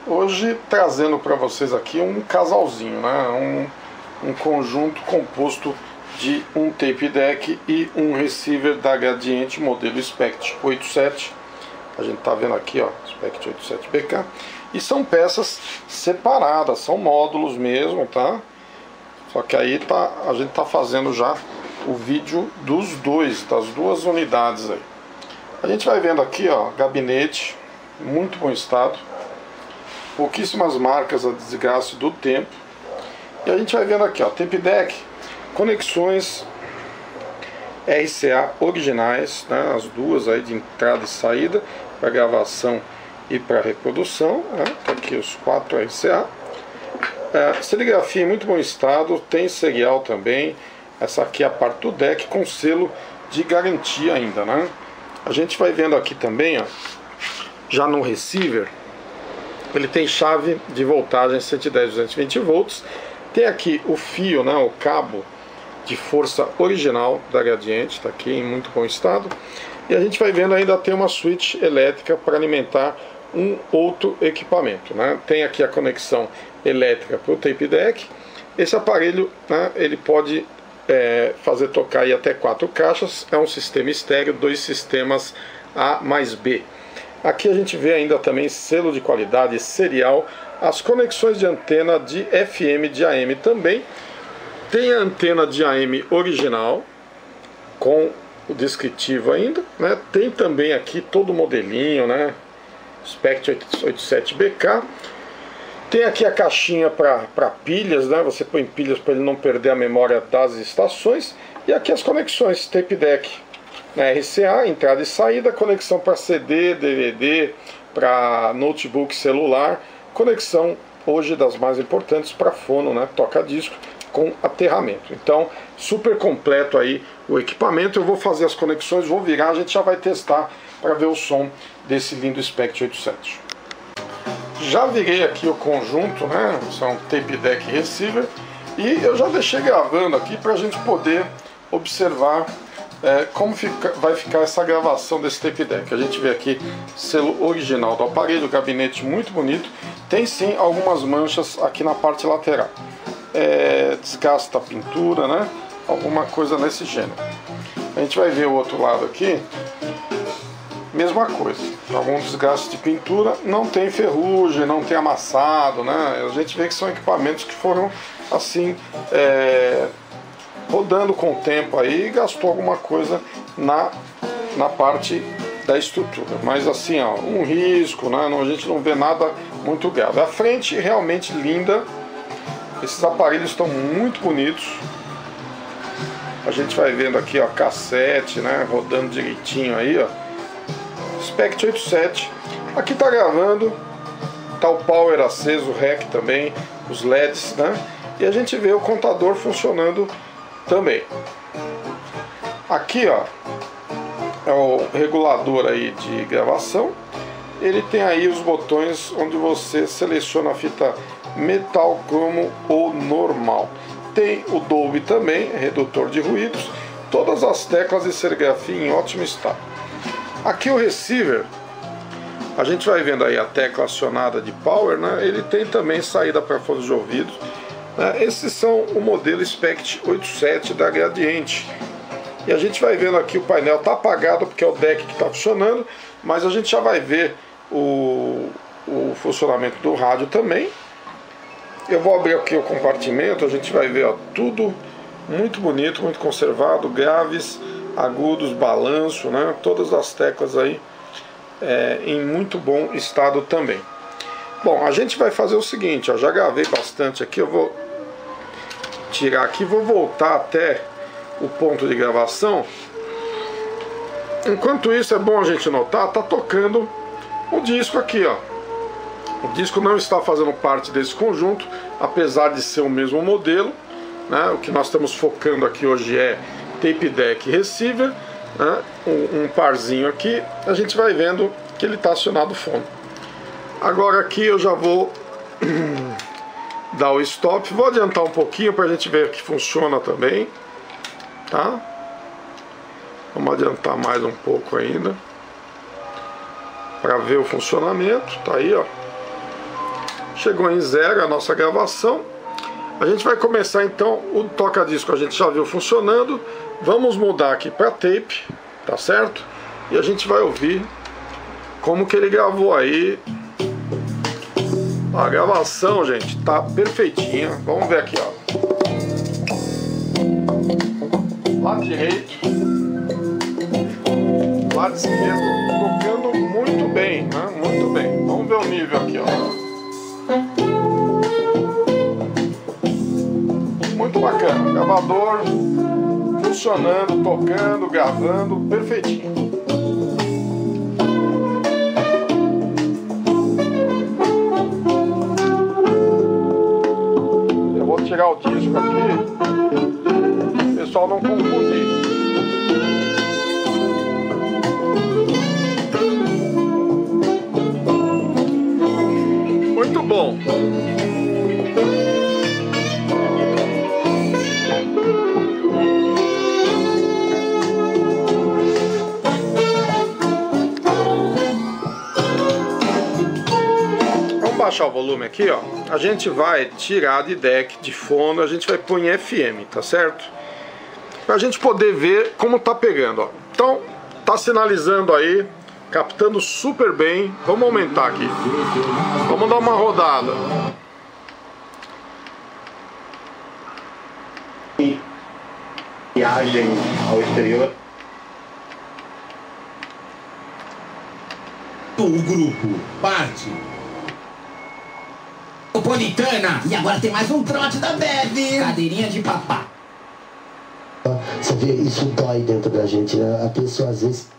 Hoje trazendo para vocês aqui um casalzinho, né? Um conjunto composto de um tape deck e um receiver da Gradiente modelo SPECT 87. A gente tá vendo aqui, ó, SPECT 87BK. E são peças separadas, são módulos mesmo, tá? Só que aí a gente tá fazendo já o vídeo das duas unidades aí. A gente vai vendo aqui, ó, gabinete, muito bom estado. Pouquíssimas marcas a desgaste do tempo. E a gente vai vendo aqui, ó, tape deck, conexões RCA originais, né, as duas aí de entrada e saída para gravação e para reprodução, né, tá aqui os 4 RCA. Serigrafia em muito bom estado, tem serial também. Essa aqui é a parte do deck com selo de garantia ainda, né? A gente vai vendo aqui também, ó, já no receiver, ele tem chave de voltagem 110 220 volts. Tem aqui o fio, né, o cabo de força original da Gradiente, está aqui em muito bom estado. E a gente vai vendo ainda tem uma switch elétrica para alimentar um outro equipamento, né? Tem aqui a conexão elétrica para o tape deck. Esse aparelho, né, ele pode fazer tocar aí até 4 caixas. É um sistema estéreo, 2 sistemas A mais B. Aqui a gente vê ainda também selo de qualidade serial, as conexões de antena de FM de AM também. Tem a antena de AM original com o descritivo ainda, né? Tem também aqui todo o modelinho, né? SPECT 87BK. Tem aqui a caixinha para pilhas, né? Você põe pilhas para ele não perder a memória das estações. E aqui as conexões tape deck, né? RCA, entrada e saída, conexão para CD, DVD, para notebook, celular, conexão hoje das mais importantes para fono, né? Toca-disco com aterramento. Então, super completo aí o equipamento. Eu vou fazer as conexões, vou virar, a gente já vai testar para ver o som desse lindo SPECT 87. Já virei aqui o conjunto, né? São tape deck e receiver, e eu já deixei gravando aqui para a gente poder observar como vai ficar essa gravação desse tape deck. A gente vê aqui selo original do aparelho, gabinete muito bonito. Tem sim algumas manchas aqui na parte lateral, desgasta a pintura, né? Alguma coisa nesse gênero. A gente vai ver o outro lado aqui, mesma coisa, algum desgaste de pintura, não tem ferrugem, não tem amassado, né? A gente vê que são equipamentos que foram assim rodando com o tempo aí e gastou alguma coisa na parte da estrutura, mas assim, ó, um risco, né? A gente não vê nada muito grave. A frente realmente linda, esses aparelhos estão muito bonitos. A gente vai vendo aqui, ó, cassete, né, rodando direitinho aí, ó. SPECT 87. Aqui tá gravando, tá o power aceso, o REC também, os LEDs, né? E a gente vê o contador funcionando também. Aqui, ó, é o regulador aí de gravação. Ele tem aí os botões onde você seleciona a fita metal, cromo ou normal. Tem o Dolby também, redutor de ruídos. Todas as teclas de serigrafia em ótimo estado. Aqui o receiver, a gente vai vendo aí a tecla acionada de power, né? Ele tem também saída para fones de ouvido, né? Esses são o modelo SPECT 87 da Gradiente. E a gente vai vendo aqui o painel está apagado porque é o deck que está funcionando, mas a gente já vai ver o funcionamento do rádio também. Eu vou abrir aqui o compartimento, a gente vai ver, ó, tudo muito bonito, muito conservado, graves, agudos, balanço, né? Todas as teclas aí em muito bom estado também. Bom, a gente vai fazer o seguinte, ó, já gravei bastante aqui, eu vou tirar aqui, vou voltar até o ponto de gravação. Enquanto isso, é bom a gente notar, tá tocando o disco aqui, ó. O disco não está fazendo parte desse conjunto, apesar de ser o mesmo modelo, né? O que nós estamos focando aqui hoje é tape deck e receiver, né? Um parzinho aqui. A gente vai vendo que ele está acionado o fone. Agora aqui eu já vou dar o stop. Vou adiantar um pouquinho para a gente ver que funciona também, tá? Vamos adiantar mais um pouco ainda para ver o funcionamento. Tá aí, ó. chegou em 0 a nossa gravação. A gente vai começar então o toca-disco, a gente já viu funcionando. Vamos mudar aqui para tape, tá certo? E a gente vai ouvir como que ele gravou aí. A gravação, gente, tá perfeitinha. Vamos ver aqui, ó. Lado direito, lado esquerdo, tocando muito bem, né? Muito bem. Vamos ver o nível aqui, ó. Muito bacana. Gravador funcionando, tocando, gravando, perfeitinho. Eu vou tirar o disco aqui, o pessoal não confundir. Muito bom. Vamos baixar o volume aqui, ó. A gente vai tirar de deck, de fono, a gente vai pôr em FM, tá certo? Pra gente poder ver como tá pegando, ó. Então, tá sinalizando aí, captando super bem. Vamos aumentar aqui. Vamos dar uma rodada. Viagem ao exterior. O grupo parte. Metropolitana. E agora tem mais um trote da Bebe. Cadeirinha de papá. Você vê, isso dói dentro da gente, né? A pessoa às vezes...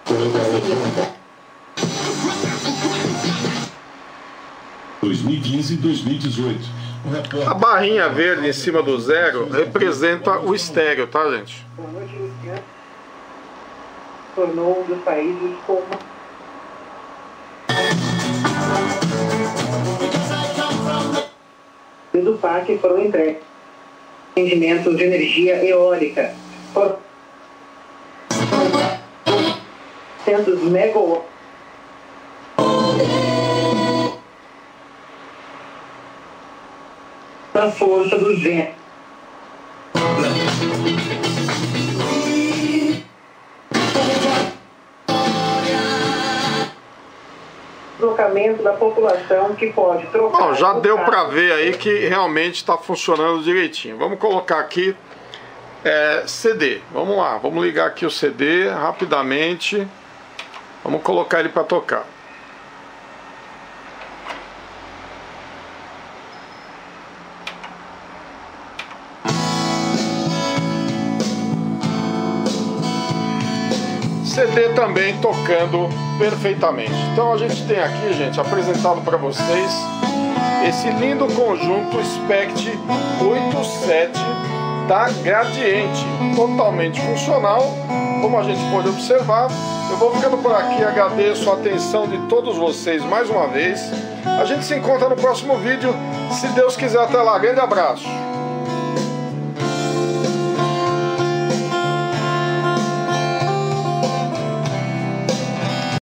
2015 e 2018. A barrinha verde em cima do 0 representa o estéreo, tá, gente? Boa noite, Luciano. Tornou um dos países com uma... do parque foram entregues rendimentos de energia eólica por 100 megawatts da força do vento. Deslocamento da população que pode trocar. Bom, já deu para ver aí que realmente está funcionando direitinho. Vamos colocar aqui CD. Vamos lá, vamos ligar aqui o CD rapidamente. Vamos colocar ele para tocar. CD também tocando perfeitamente. Então a gente tem aqui, gente, apresentado para vocês esse lindo conjunto SPECT 87 da Gradiente, totalmente funcional, como a gente pode observar. Eu vou ficando por aqui, agradeço a atenção de todos vocês mais uma vez. A gente se encontra no próximo vídeo, se Deus quiser. Até lá, grande abraço.